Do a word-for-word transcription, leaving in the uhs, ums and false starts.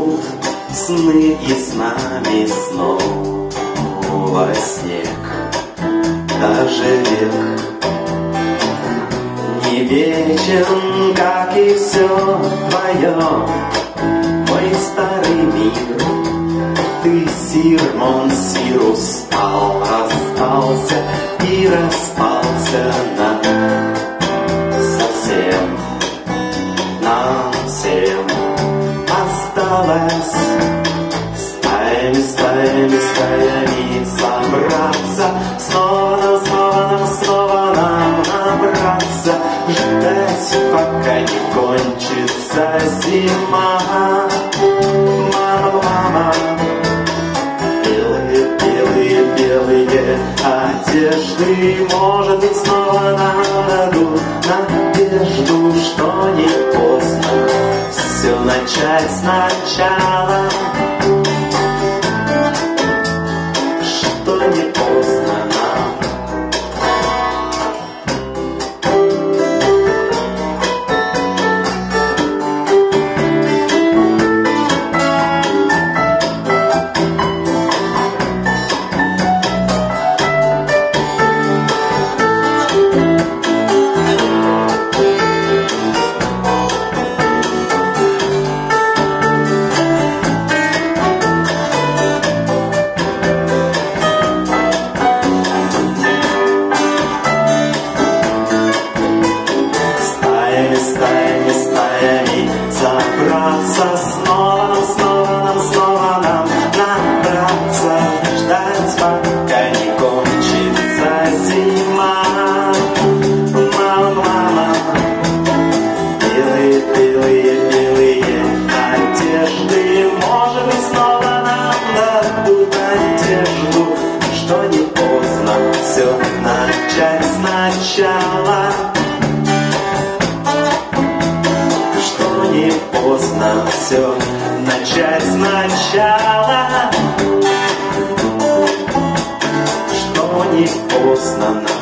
придут сны и с нами снова снег, даже век не вечен, как и все твое, мой старый мир. Ты сир, мон сир, устал, расстался и распался нам совсем. Нам всем осталось стаями, стаями, стаями собраться, снова, снова нам, снова нам набраться, ждать, пока не кончится зима. Мама, мама, белые, белые, белые одежды, может быть, снова нам дадут надежду, что не поздно все начать сначала, что не поздно нам. Стаями, стаями собраться, снова, снова нам, снова нам набраться, ждать, пока не кончится зима. Мама, мама, белые, белые, белые одежды, может быть, снова нам дадут надежду, что не поздно все начать сначала. Не поздно все начать сначала, что не поздно.